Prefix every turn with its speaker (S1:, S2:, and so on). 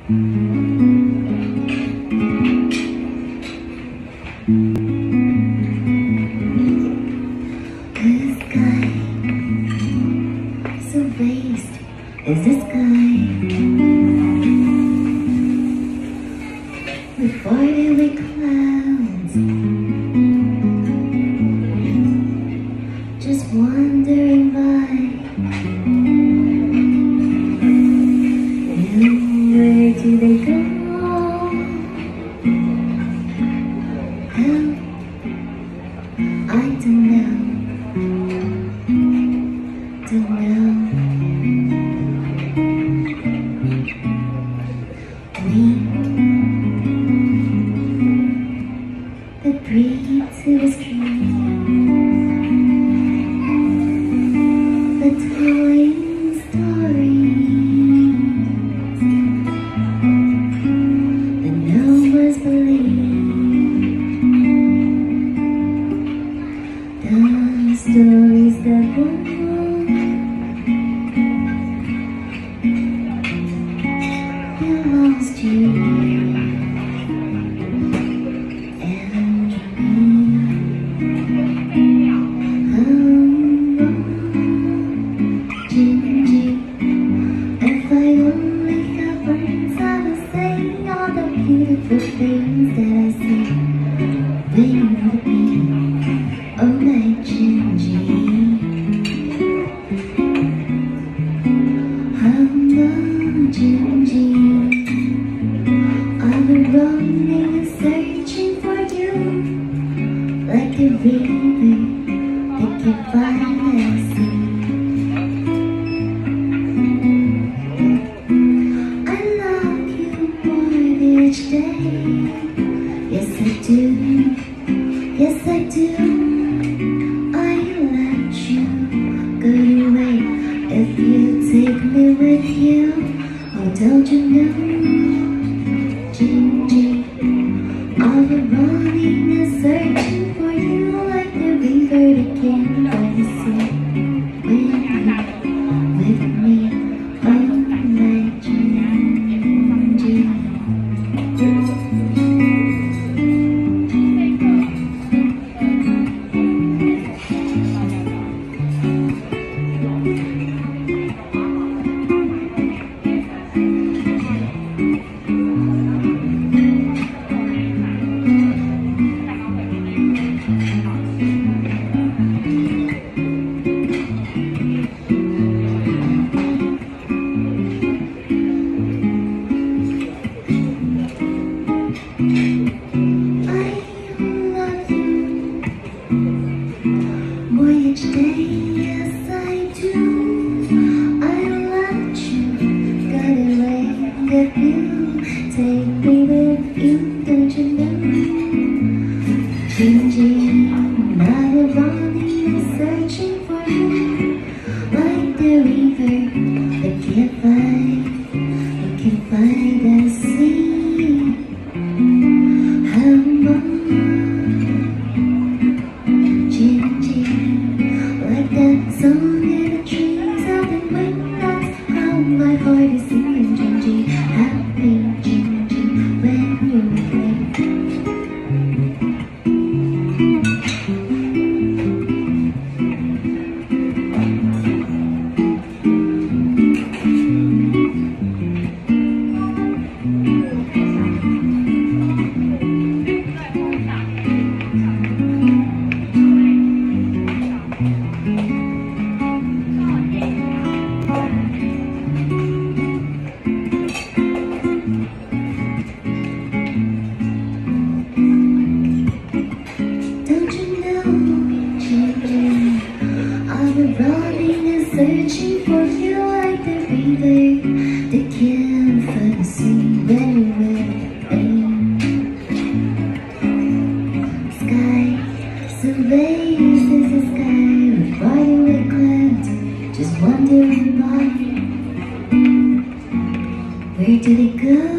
S1: So vast is the sky, with faraway clouds, just wandering by. And where do they go? I don't know. Don't know. We that breathe to the street, the telling stories that no one's believed, the stories that won't. Lost you and me. Dindi. If I only had words, I would say all the beautiful things that I see when you would be. Oh my Dindi. Dindi. I've been running and searching for you, like a river that can find the sea. I love you more each day. Yes I do, yes I do. I let you go away if you take me with you. Oh, don't you know, Dindi, I've been running and searching for you, like the river that can't find the sea. When you're with me, oh my Dindi. Each day, yes I do. I let you get away if you take me with you, don't you know? Changing, now we're running and searching for you, like the river that can't find the sea. How much that song in the trees of the wind, that's how my heart is singing. Dindi, happy Dindi, when you're with me. Running and searching for you, like the river that can't find the sea. When you're with me, sky so vast as the sky, with faraway clouds, just wandering by. Where do they go?